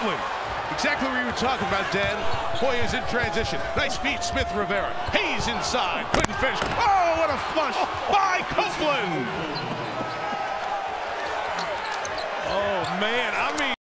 Copeland. Exactly what you were talking about, Dan. Hoyer's in transition. Nice feed, Smith-Rivera. Hayes inside. Couldn't finish. Oh, what a flush by Copeland. Oh, man.